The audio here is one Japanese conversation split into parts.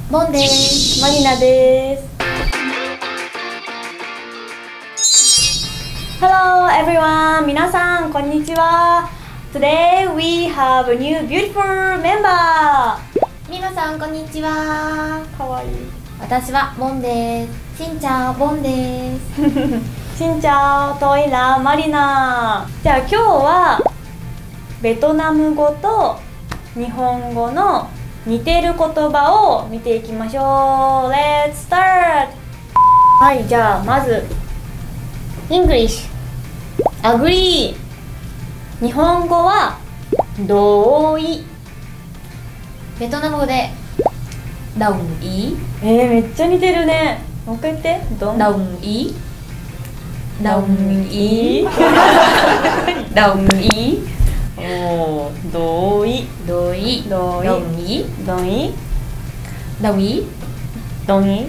ボンです。 マリナです。Hello everyone! 皆さんこんにちは。Today we have a new beautiful member. 皆さんこんにちは。 かわいい。 私はボンです。しんちゃんボンです。 しんちゃん、トイラ、マリナ。じゃあ今日はベトナム語と日本語の似てる言葉を見ていきましょう。Let's start! はい、じゃあまず English Agree 日本語は同意。 ベトナム語でđồng ý。 めっちゃ似てるね。もう一回言って。 đồng ý。 đồng ý。 đồng ý。 おー、同意。 同意。 同意。 đồng ý。 同意。 đồng ý。 同意。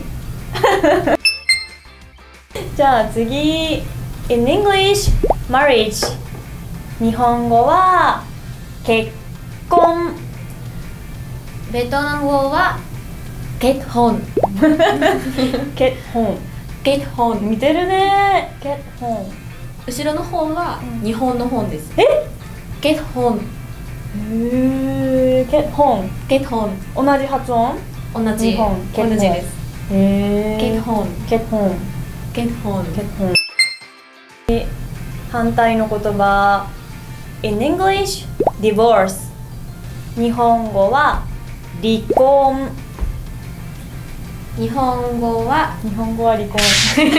じゃあ次 In English Marriage 日本語は結婚。 ベトナム語は結婚。 結婚。 結婚。 似てるね。結婚。 後ろの本は日本の本です。結婚。 結婚。 結婚。 同じ発音？ 同じ。 日本。 同じです。結婚。 結婚。 結婚。 結婚。反対の言葉 In English Divorce 日本語は離婚。 日本語は離婚。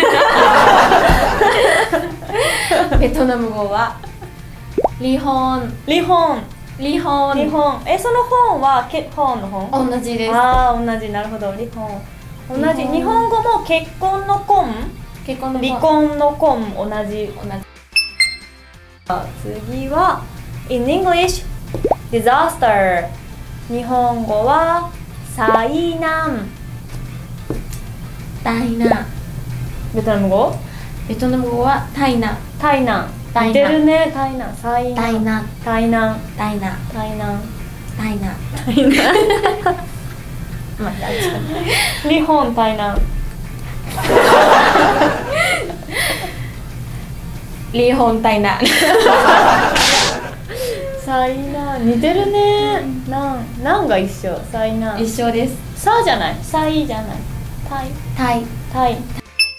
ベトナム語は離婚。 離婚。 離婚。 離婚。その本は結婚の本？ 同じです。 ああ、同じ。なるほど。離婚。同じ。日本語も結婚の婚、 結婚の離婚の婚同じ。次は In English Disaster 日本語は災難。 大難。 ベトナム語？ ベトナム語は大難。 大難。似てるね。大難。災難。 大難。 大難。 大難。 大難。 大難。 大難。まあ、日本大難。 離婚大難。 災難。似てるね。なんが一緒。災難。 一緒です。 さじゃない。災じゃない。タイ。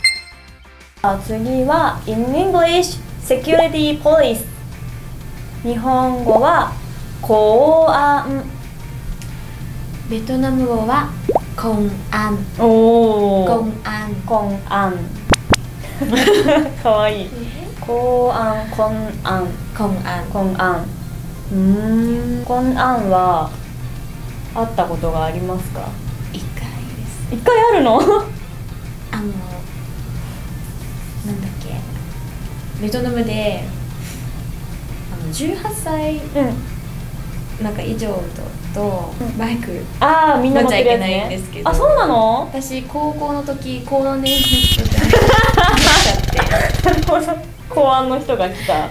次は In English Security Police 日本語は公安。 ベトナム語は公安。 おー、 公安。 公安。かわいい。公安。 公安。 公安。公安は会ったことがありますか？ 一回です。 一回あるの？ なんだっけ、ベトナムで18歳なんか以上とバイクみんな乗ってるやつ乗っちゃいけないんね。 ですけど。 そうなの？ 私高校の時高年の人じゃなくてなるほど。公安の人が来た。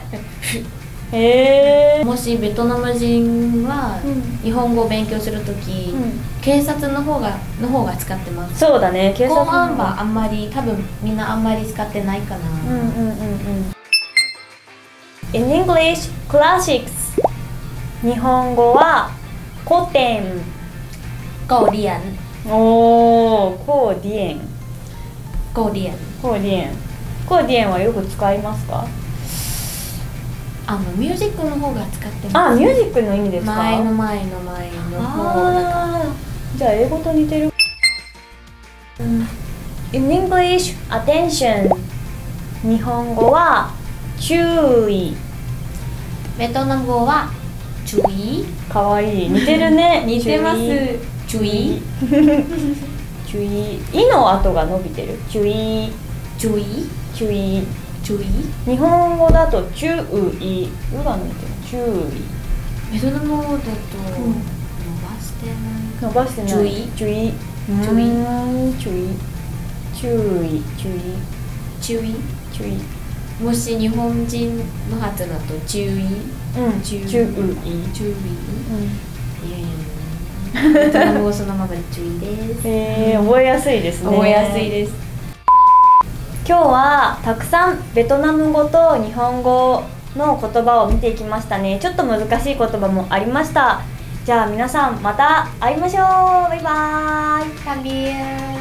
もしベトナム人は日本語を勉強するとき、警察の方が使ってます。 そうだね。警察公安はあんまり、多分みんなあんまり使ってないかな。 In English Classics 日本語は古典。 古典。 おー、古典。 古典。 古典はよく使いますか？ ミュージックの方が使ってます。 ミュージックの意味ですか？ 前の方。 じゃあ英語と似てる。In English Attention 日本語は注意。 ベトナム語は注意。 かわいい。似てるね。 似てます。注意。 注意。いの後が伸びてる。注意。 注意。 注意。 注意。 日本語だと注意。うが伸びてる。注意。 ベトナム語だと伸ばしてない。 注意。注意。注意。注意。 もし日本人の発音だと注意。 注意。 注意。いやいや、 ベトナム語そのままで注意です。 覚えやすいですね。 覚えやすいです。 今日はたくさんベトナム語と日本語の言葉を見ていきましたね。ちょっと難しい言葉もありました。じゃあ皆さんまた会いましょう。バイバーイ。 タビュー